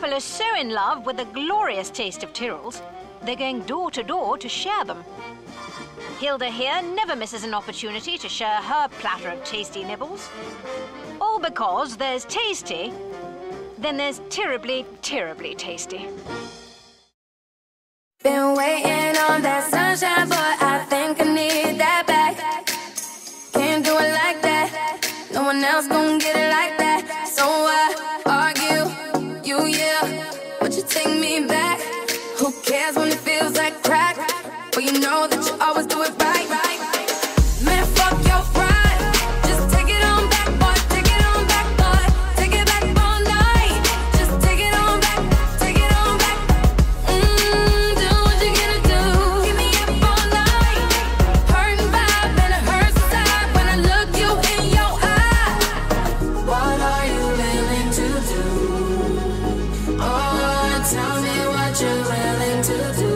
couple are so in love with the glorious taste of Tyrrells, they're going door to door to share them. Hilda here never misses an opportunity to share her platter of tasty nibbles. All because there's tasty, then there's terribly, terribly tasty. Been waiting on that sunshine, but I think I need that back. Can't do it like that. No one else gon' get it like that. So I argue, you yeah, but you take me back. Who cares when it feels like crack? But you know that you always do it right. Man, fuck your pride. Just take it on back, boy. Take it on back, boy. Take it back all night. Just take it on back. Take it on back. Do what you gotta do. Keep me up all night. Hurting vibe and it hurts inside when I look you in your eye. What are you willing to do? Oh, tell me what you're willing to do.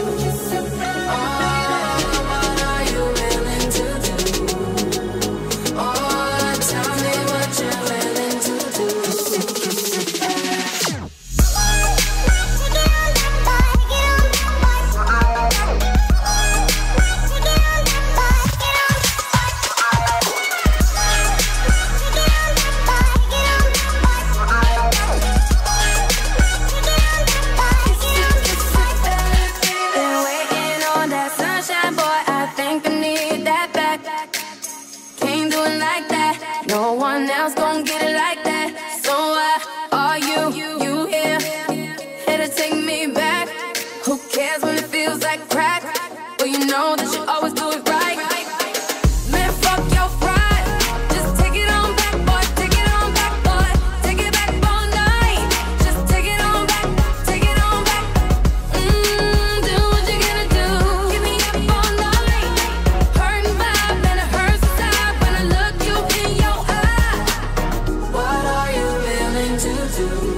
No one else gon' get it like that. So why are you here to take me back? Who cares when it feels like crack? Well, you know that you always do it right. Man, fuck your pride. Just take it on back, boy. Take it on back, boy. Take it back all night. Just take it on back. Take it on back. Do what you gotta do. Keep me up all night. Hurting vibe and it hurts inside when I look you in your eye. What are you willing to do?